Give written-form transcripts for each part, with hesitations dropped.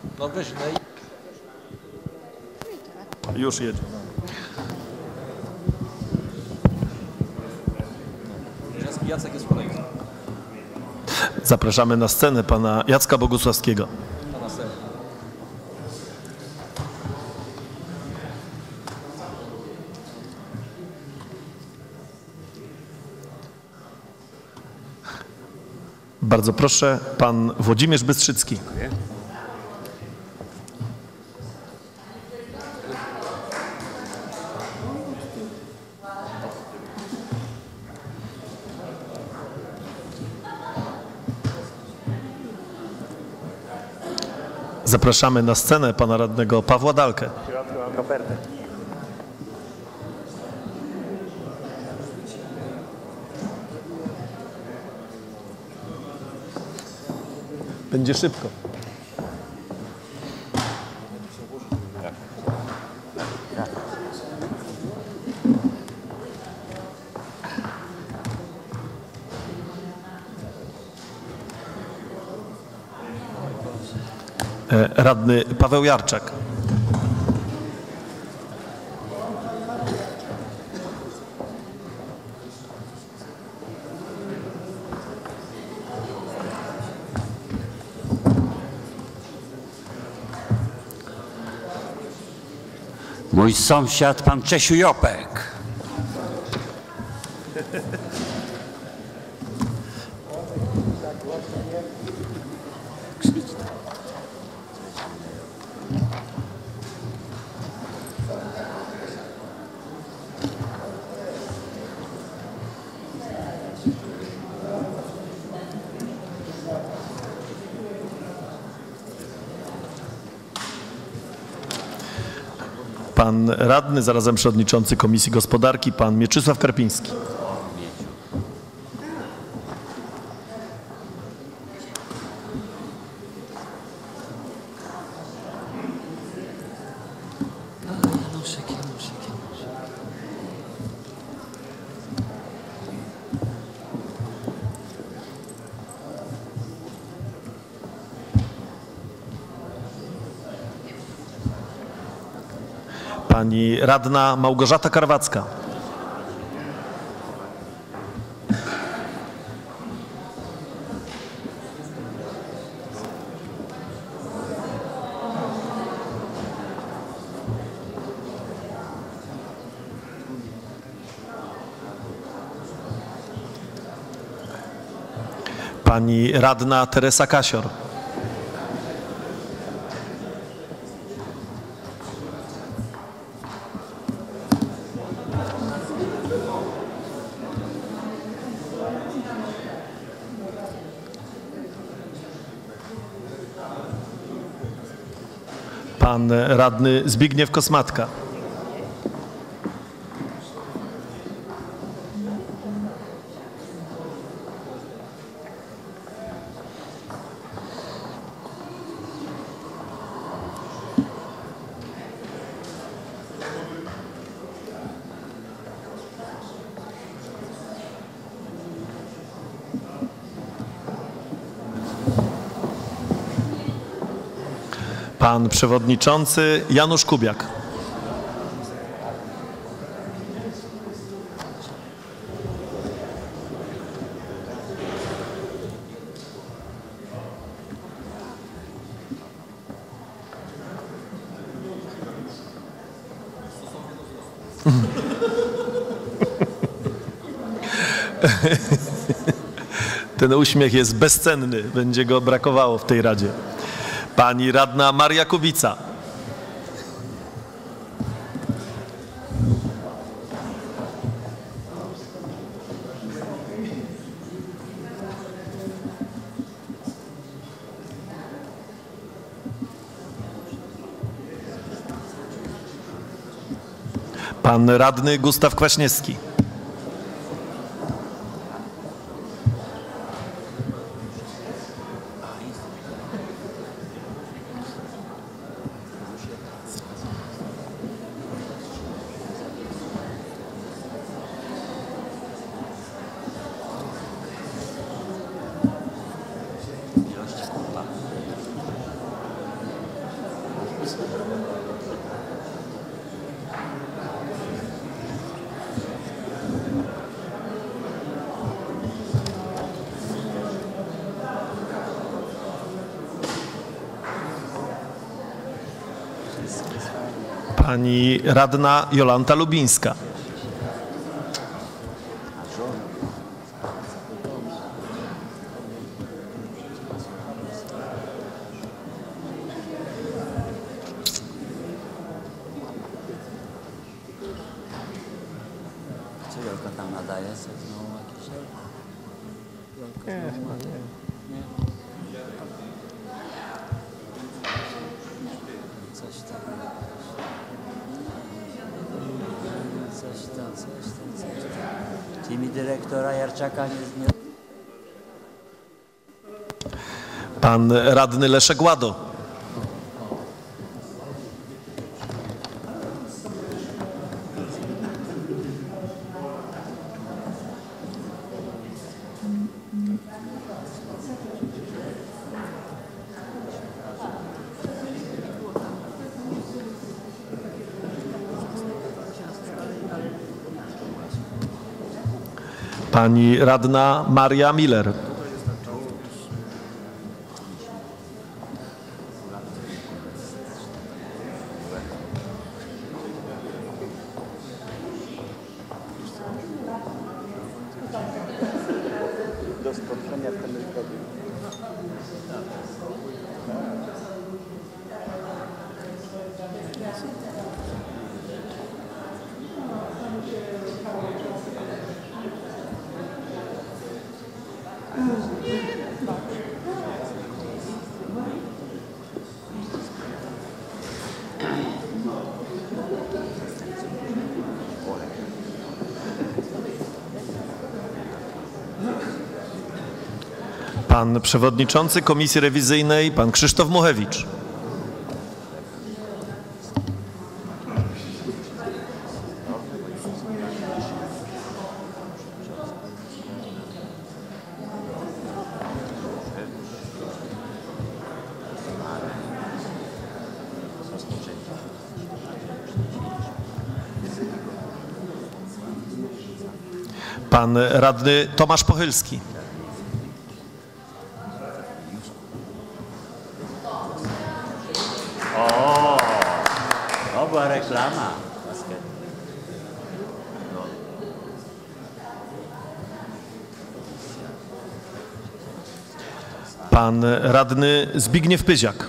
No weź, no i... Już jedzie. Jacek jest kolejny. Zapraszamy na scenę pana Jacka Bogusławskiego. Pana Sera. Bardzo proszę, pan Włodzimierz Bystrzycki. Zapraszamy na scenę pana radnego Pawła Dalkę. Będzie szybko. Radny Paweł Jarczak. Mój sąsiad, pan Czesiu Jopek. Pan radny, zarazem przewodniczący Komisji Gospodarki, pan Mieczysław Karpiński. Pani radna Małgorzata Karwacka. Pani radna Teresa Kasior. Pan radny Zbigniew Kosmatka. Pan przewodniczący Janusz Kubiak. Ten uśmiech jest bezcenny, będzie go brakowało w tej Radzie. Pani radna Maria Kubica. Pan radny Gustaw Kwaśniewski. Pani radna Jolanta Lubińska. Co Jolka tam nadaje? Co znowu jakieś? Nie. Coś tam. Coś tam. Tymi dyrektora Jarczaka nie... Pan radny Leszek Łado. Pani radna Maria Miller. Do spotkania w Temerykowie. Pan przewodniczący Komisji Rewizyjnej, pan Krzysztof Muchewicz. Pan radny Tomasz Pochylski. To była reklama. Pan radny Zbigniew Pyziak.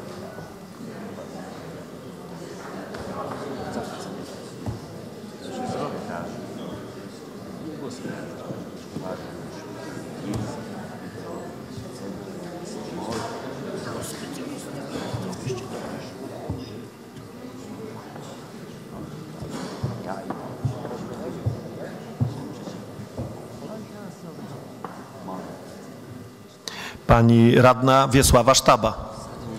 Pani radna Wiesława Sztaba.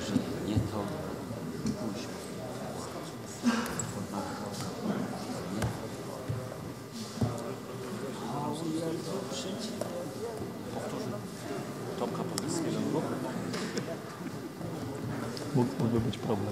Mógłby być problem.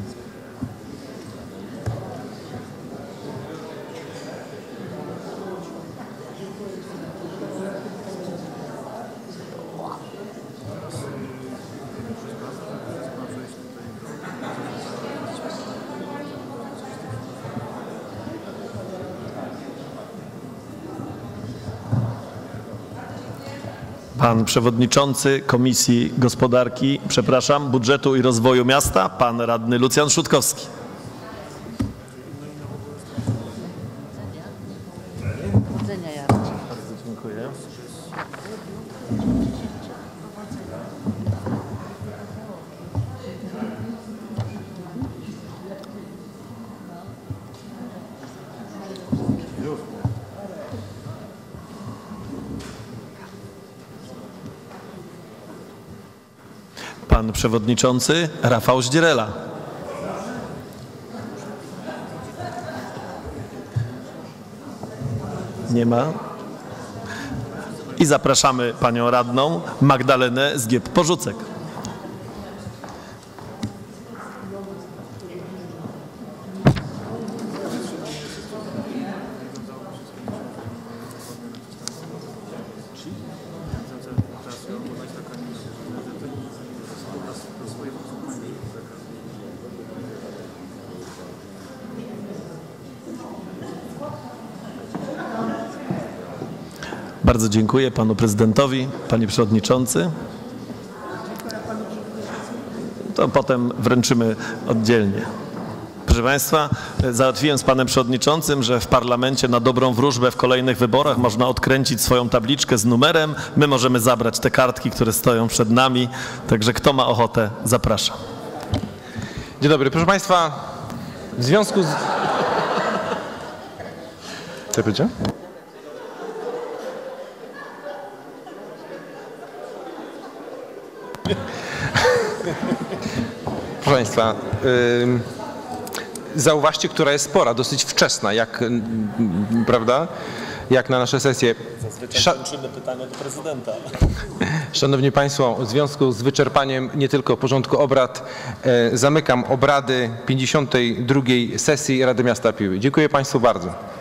Pan przewodniczący Komisji Gospodarki, Budżetu i Rozwoju Miasta, pan radny Lucjan Szutkowski. Bardzo dziękuję. Pan przewodniczący Rafał Zdzierela. Nie ma. I zapraszamy panią radną Magdalenę Zgieb-Porzucek. Bardzo dziękuję panu prezydentowi, panie przewodniczący. To potem wręczymy oddzielnie. Proszę państwa, załatwiłem z panem przewodniczącym, że w parlamencie na dobrą wróżbę w kolejnych wyborach można odkręcić swoją tabliczkę z numerem. My możemy zabrać te kartki, które stoją przed nami. Także kto ma ochotę, zapraszam. Dzień dobry, proszę państwa, w związku z... Co powiedział? Proszę państwa, zauważcie, która jest pora, dosyć wczesna, jak, prawda, jak na nasze sesje. Kończymy pytania do prezydenta. Szanowni Państwo, w związku z wyczerpaniem nie tylko porządku obrad, zamykam obrady 52. sesji Rady Miasta Piły. Dziękuję Państwu bardzo.